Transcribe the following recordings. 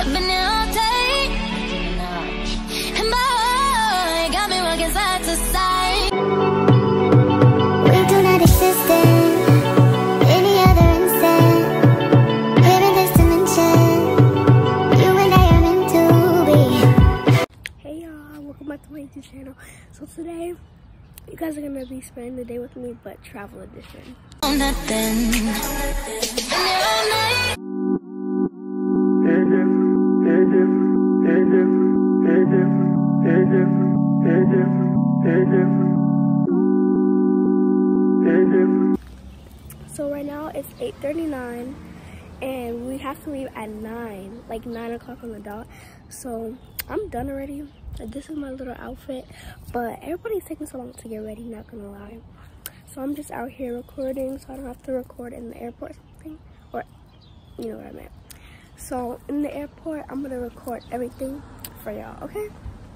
I've been here all day, and boy, got me working side to side. We do not exist in any other instant. Live in this dimension. You and I are meant to be. Hey y'all, welcome back to my YouTube channel. So today, you guys are gonna be spending the day with me, but travel edition. So right now it's 8:39 and we have to leave at 9, like 9 o'clock on the dot. So I'm done already. This is my little outfit, but everybody's taking so long to get ready, not gonna lie. So I'm just out here recording so I don't have to record in the airport or something, or you know what I meant. So in the airport, I'm gonna record everything for y'all, okay?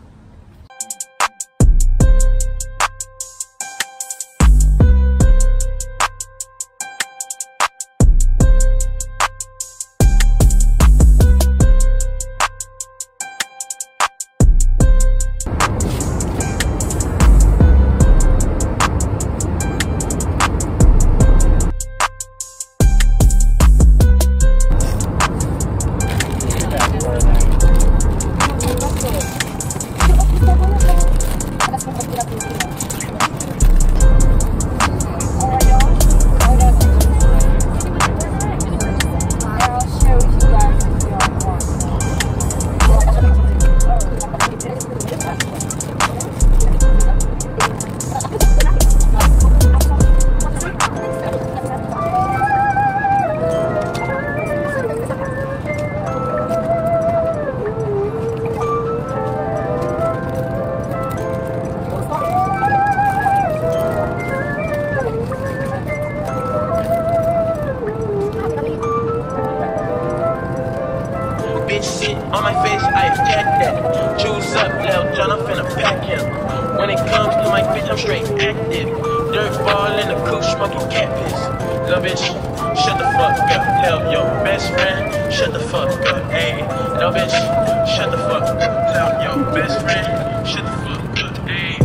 On my face, I attack that. Juice up, Lil John, I'm finna pack him. When it comes to my bitch, I'm straight active. Dirt ball in the coupe, smoking cat piss. Little bitch, shut the fuck up. Tell your best friend, shut the fuck up. Ayy, little bitch, shut the fuck up. Tell your best friend, shut the fuck up. Ayy.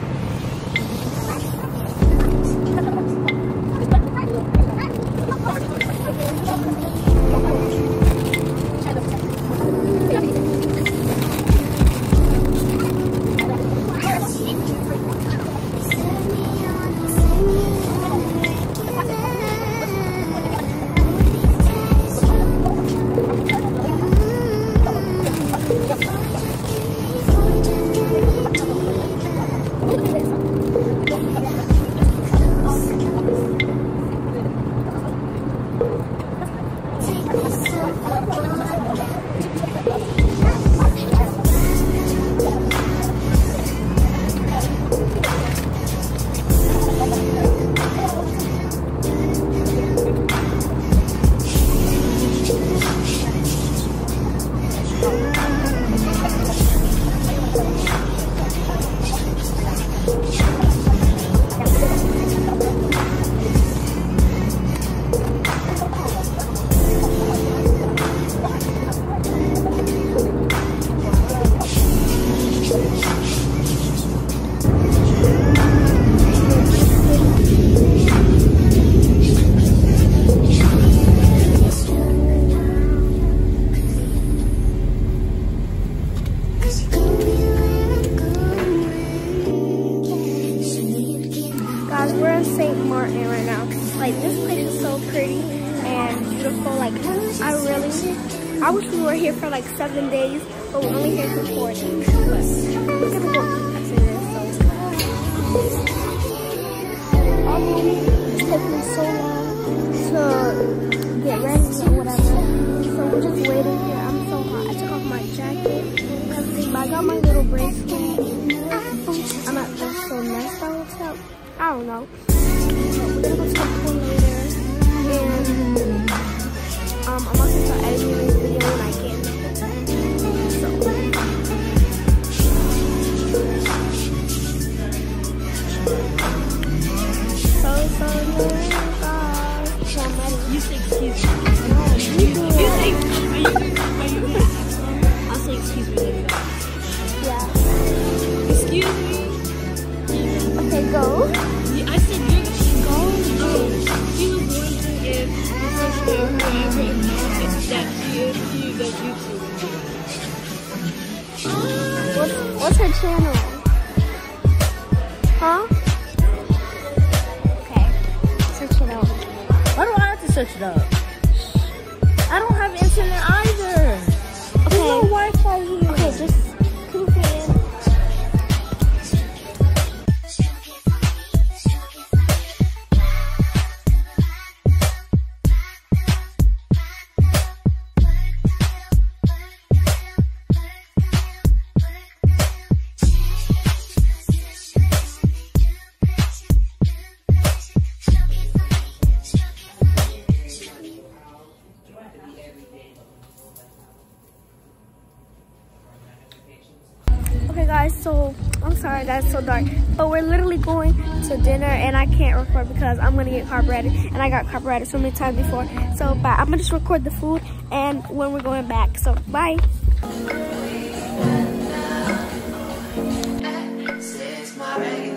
Guys, we're in St. Martin right now. Like, this place is so pretty and beautiful. Like, I wish we were here for like 7 days, but we're only here for 4 days. But we're gonna go after this. So it's taking me so long to get ready or whatever. So we're just waiting here. I'm so hot. I took off my jacket and everything, but I got my little bracelet. I'm not just so nice by myself. I don't know. So we're gonna go to the pool later, and I'm also start editing this video when I can. You say cute. No, you do it. You say cute. does YouTube. What's her channel? Huh? Okay. Search it out. Why do I have to search it up? I don't have internet either. Okay. There's no Wi-Fi here. Okay, just goof in. Okay guys, so I'm sorry that it's so dark, but we're literally going to dinner and I can't record because I'm gonna get carbureted, and I got carbureted so many times before. So bye. I'm gonna just record the food and when we're going back. So bye. This is my regular